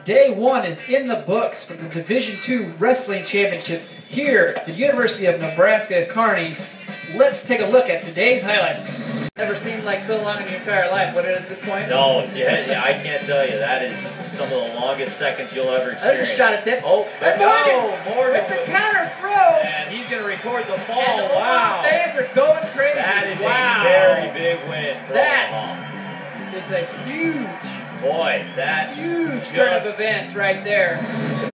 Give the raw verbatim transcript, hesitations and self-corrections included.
day one is in the books for the Division two Wrestling Championships here at the University of Nebraska Kearney. Let's take a look at today's highlights. Never seemed like so long in your entire life. What is it at this point? No, yeah, yeah, I can't tell you. That is some of the longest seconds you'll ever experience. There's a shot at tip. Oh, That's no, Morgan. It's a counter throw. And he's going to record the fall. And the wow. fans are going crazy. That is wow. a very big win for that Omaha. is a huge, Boy, that huge turn of events right there.